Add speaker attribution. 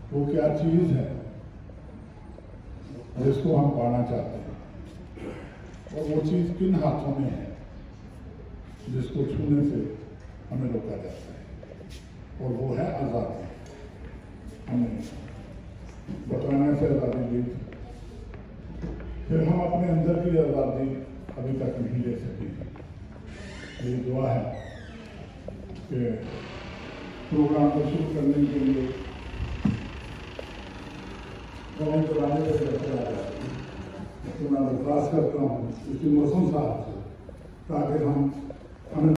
Speaker 1: वो क्या चीज है जिसको हम पाना चाहते हैं, और वो चीज किन हाथों में है जिसको छूने से हमें रोका जाता है, और वो है आज़ादी। हमें बचाने से आज़ादी ली, फिर हम अपने अंदर की आज़ादी अभी तक नहीं ले सके। मेरी दुआ है कि प्रोग्राम को शुरू करने के लिए मैं दरख्वास्त करता हूँ इसकी मौसम साहब से, ताकि हम